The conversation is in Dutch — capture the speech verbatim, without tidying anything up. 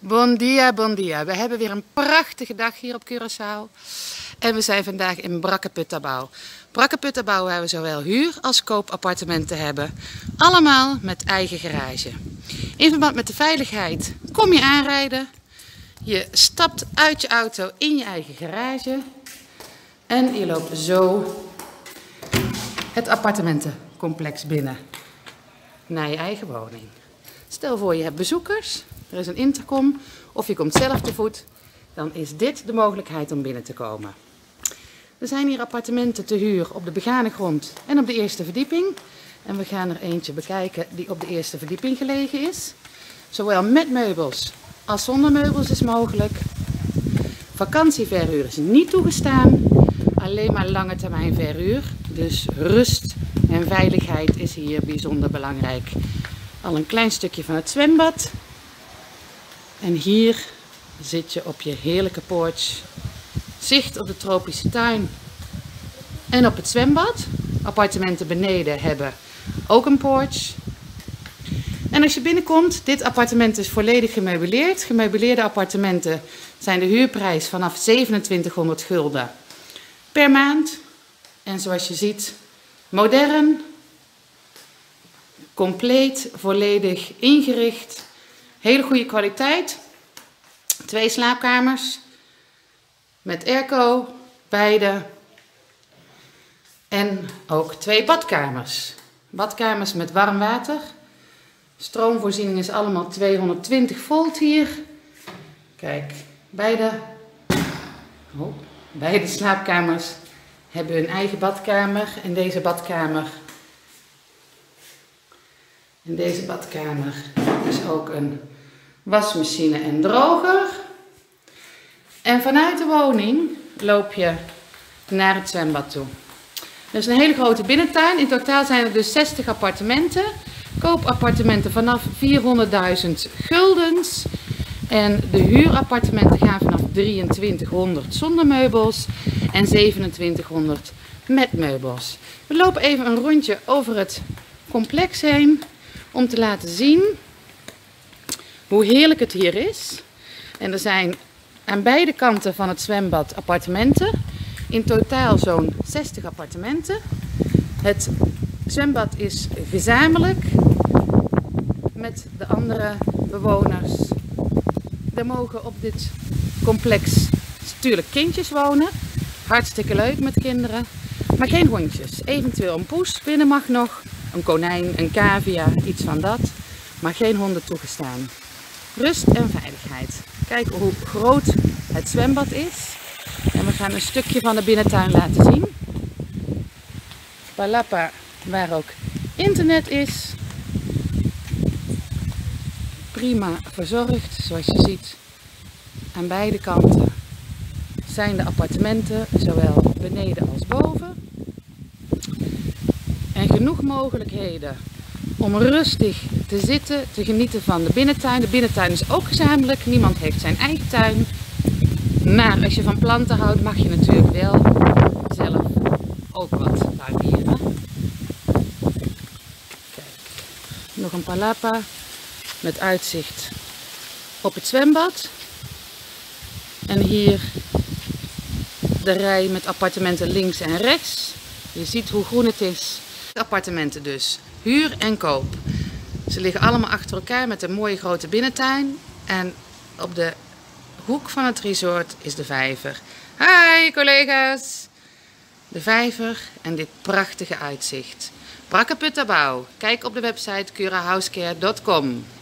Bon dia, bon dia. We hebben weer een prachtige dag hier op Curaçao. En we zijn vandaag in Brakkeputabao. Brakkeputabao waar we zowel huur- als koopappartementen hebben. Allemaal met eigen garage. In verband met de veiligheid kom je aanrijden. Je stapt uit je auto in je eigen garage. En je loopt zo het appartementencomplex binnen. Naar je eigen woning. Stel voor je hebt bezoekers. Er is een intercom of je komt zelf te voet, dan is dit de mogelijkheid om binnen te komen. Er zijn hier appartementen te huur op de begane grond en op de eerste verdieping. En we gaan er eentje bekijken die op de eerste verdieping gelegen is. Zowel met meubels als zonder meubels is mogelijk. Vakantieverhuur is niet toegestaan, alleen maar lange termijn verhuur. Dus rust en veiligheid is hier bijzonder belangrijk. Al een klein stukje van het zwembad. En hier zit je op je heerlijke porch. Zicht op de tropische tuin en op het zwembad. Appartementen beneden hebben ook een porch. En als je binnenkomt, dit appartement is volledig gemeubileerd. Gemeubileerde appartementen zijn de huurprijs vanaf zevenentwintighonderd gulden per maand. En zoals je ziet, modern, compleet, volledig ingericht. Hele goede kwaliteit. Twee slaapkamers met airco, beide. En ook twee badkamers. Badkamers met warm water. Stroomvoorziening is allemaal tweehonderdtwintig volt hier. Kijk, beide, oh, beide slaapkamers hebben hun eigen badkamer. En deze badkamer, in deze badkamer is ook een wasmachine en droger. En vanuit de woning loop je naar het zwembad toe. Dat is een hele grote binnentuin. In totaal zijn er dus zestig appartementen. Koopappartementen vanaf vierhonderdduizend guldens. En de huurappartementen gaan vanaf drieëntwintighonderd zonder meubels en zevenentwintighonderd met meubels. We lopen even een rondje over het complex heen om te laten zien hoe heerlijk het hier is. En er zijn aan beide kanten van het zwembad appartementen. In totaal zo'n zestig appartementen. Het zwembad is gezamenlijk met de andere bewoners. Er mogen op dit complex natuurlijk kindjes wonen. Hartstikke leuk met kinderen. Maar geen hondjes. Eventueel een poes binnen mag nog. Een konijn, een cavia, iets van dat. Maar geen honden toegestaan. Rust en veiligheid. Kijk hoe groot het zwembad is. En we gaan een stukje van de binnentuin laten zien. Palapa, waar ook internet is. Prima verzorgd, zoals je ziet. Aan beide kanten zijn de appartementen, zowel beneden als boven. En genoeg mogelijkheden om rustig te zitten, te genieten van de binnentuin. De binnentuin is ook gezamenlijk, niemand heeft zijn eigen tuin. Maar als je van planten houdt, mag je natuurlijk wel zelf ook wat tuinieren. Kijk, nog een palapa met uitzicht op het zwembad. En hier de rij met appartementen links en rechts. Je ziet hoe groen het is. Appartementen dus, huur en koop. Ze liggen allemaal achter elkaar met een mooie grote binnentuin. En op de hoek van het resort is de vijver. Hi collega's! De vijver en dit prachtige uitzicht. Brakkeputabao. Kijk op de website curahousecare punt com.